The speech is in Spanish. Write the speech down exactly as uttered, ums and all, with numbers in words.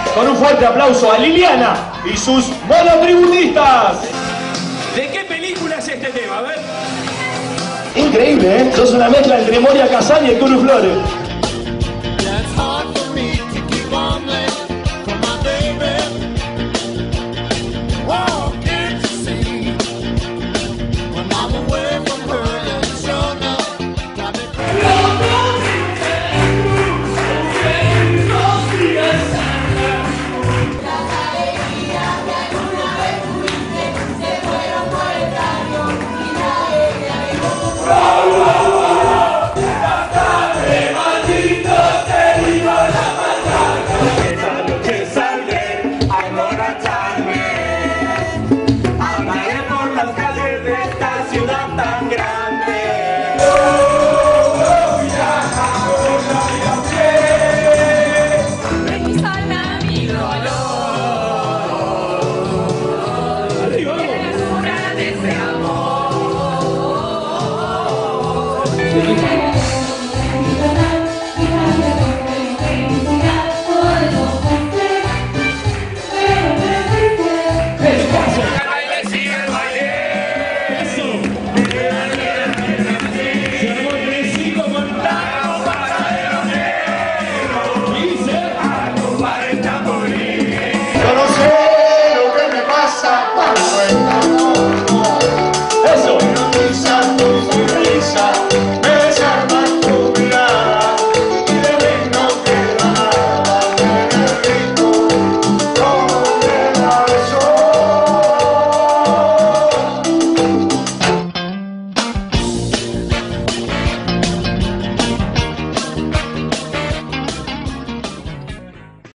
con un fuerte aplauso a Liliana y sus monotributistas. ¿De qué película es este tema? A ver. Increíble, ¿eh? Sos una mezcla entre Moria Kazan y el Turu Flores.